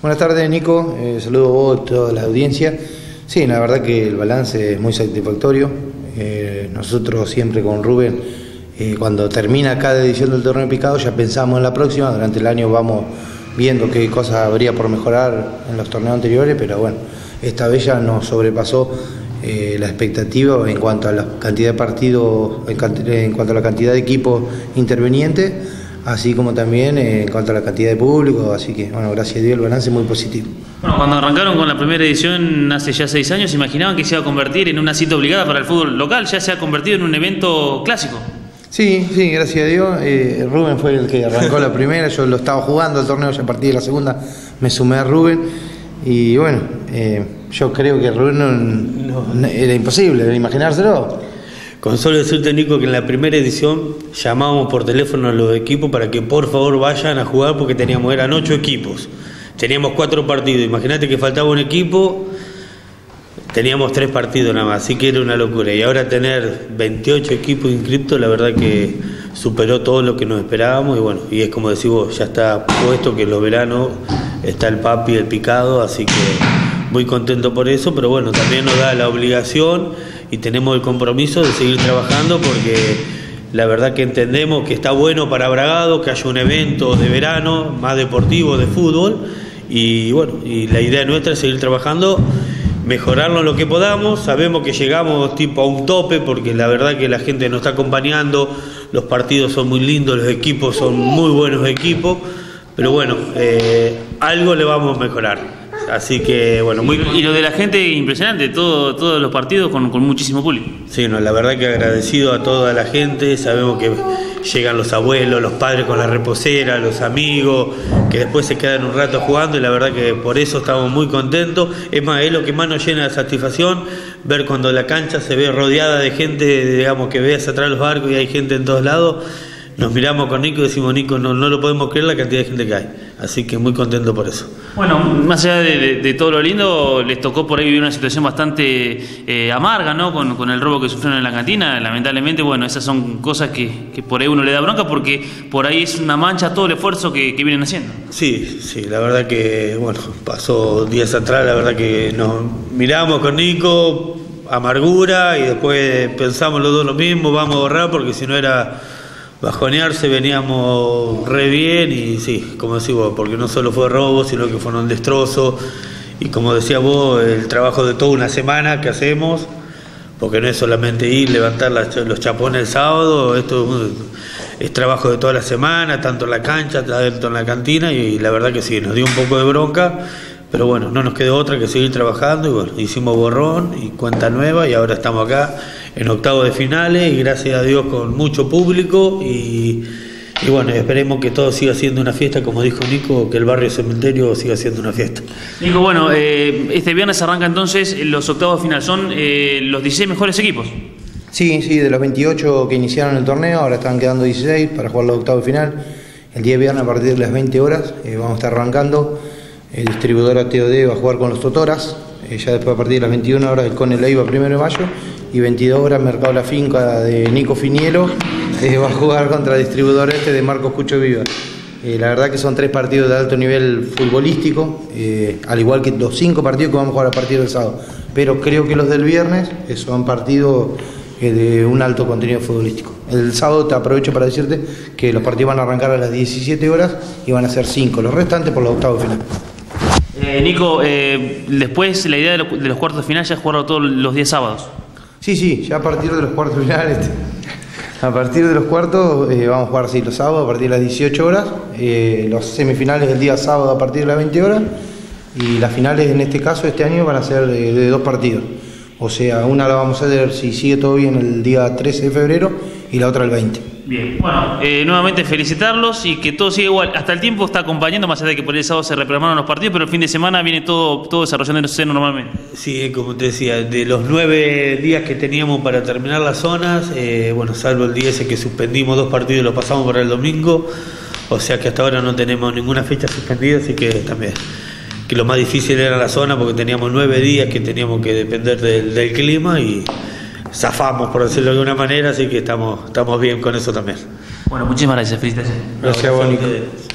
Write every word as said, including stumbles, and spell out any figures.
Buenas tardes, Nico. Eh, saludo a vos, a toda la audiencia. Sí, la verdad que el balance es muy satisfactorio. Eh, nosotros siempre con Rubén, eh, cuando termina cada edición del torneo picado, ya pensamos en la próxima. Durante el año vamos viendo qué cosas habría por mejorar en los torneos anteriores, pero bueno, esta vez ya nos sobrepasó eh, la expectativa en cuanto a la cantidad de partidos, en, en cuanto a la cantidad de equipos intervenientes, así como también eh, en cuanto a la cantidad de público, así que bueno, gracias a Dios el balance es muy positivo. Bueno, cuando arrancaron con la primera edición hace ya seis años, ¿imaginaban que se iba a convertir en una cita obligada para el fútbol local? ¿Ya se ha convertido en un evento clásico? Sí, sí, gracias a Dios. Eh, Rubén fue el que arrancó la primera, yo lo estaba jugando el torneo, ya a partir de la segunda me sumé a Rubén y bueno, eh, yo creo que Rubén no, no, era imposible imaginárselo. Con solo decirte, Nico, que en la primera edición llamábamos por teléfono a los equipos para que por favor vayan a jugar porque teníamos, eran ocho equipos, teníamos cuatro partidos, imagínate que faltaba un equipo, teníamos tres partidos nada más, así que era una locura. Y ahora tener veintiocho equipos inscriptos, la verdad que superó todo lo que nos esperábamos y bueno, y es como decís vos, ya está puesto que en los veranos está el papi, el picado, así que muy contento por eso, pero bueno, también nos da la obligación y tenemos el compromiso de seguir trabajando porque la verdad que entendemos que está bueno para Bragado que haya un evento de verano más deportivo de fútbol y bueno, y la idea nuestra es seguir trabajando, mejorarlo en lo que podamos. Sabemos que llegamos tipo a un tope porque la verdad que la gente nos está acompañando, los partidos son muy lindos, los equipos son muy buenos equipos, pero bueno, eh, algo le vamos a mejorar. Así que bueno, muy y lo de la gente impresionante, todo, todos los partidos con, con muchísimo público. Sí, no, la verdad que agradecido a toda la gente, sabemos que llegan los abuelos, los padres con la reposera, los amigos, que después se quedan un rato jugando y la verdad que por eso estamos muy contentos. Es más, es lo que más nos llena de satisfacción, ver cuando la cancha se ve rodeada de gente, digamos que veas atrás los barcos y hay gente en todos lados. Nos miramos con Nico y decimos, Nico, no, no lo podemos creer la cantidad de gente que hay. Así que muy contento por eso. Bueno, más allá de, de, de todo lo lindo, les tocó por ahí vivir una situación bastante eh, amarga, ¿no? Con, con el robo que sufrieron en la cantina. Lamentablemente, bueno, esas son cosas que, que por ahí uno le da bronca porque por ahí es una mancha todo el esfuerzo que, que vienen haciendo. Sí, sí, la verdad que, bueno, pasó días atrás, la verdad que nos miramos con Nico, amargura, y después pensamos los dos lo mismo, vamos a ahorrar porque si no era bajonearse, veníamos re bien y sí, como decís vos, porque no solo fue robo, sino que fueron destrozos y como decía vos, el trabajo de toda una semana que hacemos, porque no es solamente ir, levantar las, los chapones el sábado, esto es trabajo de toda la semana, tanto en la cancha, tanto en la cantina y la verdad que sí, nos dio un poco de bronca, pero bueno, no nos quedó otra que seguir trabajando y bueno, hicimos borrón y cuenta nueva y ahora estamos acá en octavos de finales y gracias a Dios con mucho público y, y bueno, esperemos que todo siga siendo una fiesta, como dijo Nico, que el barrio Cementerio siga siendo una fiesta. Nico, bueno, eh, este viernes arranca entonces los octavos de final, ¿son eh, los dieciséis mejores equipos? Sí, sí, de los veintiocho que iniciaron el torneo, ahora están quedando dieciséis para jugar los octavos de final. El día viernes a partir de las veinte horas eh, vamos a estar arrancando. El distribuidor T O D va a jugar con los Totoras, eh, ya después a partir de las veintiuna horas el Cone Leiva primero de mayo y veintidós horas Mercado La Finca de Nico Finielo eh, va a jugar contra el distribuidor este de Marcos Cucho Viva. Eh, la verdad que son tres partidos de alto nivel futbolístico, eh, al igual que los cinco partidos que vamos a jugar a partir del sábado, pero creo que los del viernes eh, son partidos eh, de un alto contenido futbolístico. El sábado te aprovecho para decirte que los partidos van a arrancar a las diecisiete horas y van a ser cinco, los restantes por los octavos de final. Eh, Nico, eh, después la idea de, lo, de los cuartos de final ya es jugarlo todos los días sábados. Sí, sí, ya a partir de los cuartos finales, a partir de los cuartos eh, vamos a jugar sí, los sábados a partir de las dieciocho horas, eh, los semifinales del día sábado a partir de las veinte horas y las finales en este caso este año van a ser de, de dos partidos. O sea, una la vamos a hacer si sigue todo bien el día trece de febrero y la otra el veinte. Bien, bueno, eh, nuevamente felicitarlos y que todo siga igual. Hasta el tiempo está acompañando, más allá de que por el sábado se reprogramaron los partidos, pero el fin de semana viene todo, todo desarrollándose normalmente. Sí, como te decía, de los nueve días que teníamos para terminar las zonas, eh, bueno, salvo el día ese que suspendimos dos partidos y lo pasamos para el domingo, o sea que hasta ahora no tenemos ninguna fecha suspendida, así que también que lo más difícil era la zona porque teníamos nueve días que teníamos que depender del, del clima y zafamos, por decirlo de alguna manera, así que estamos, estamos bien con eso también. Bueno, muchísimas gracias, felicitaciones. Gracias, Bonito.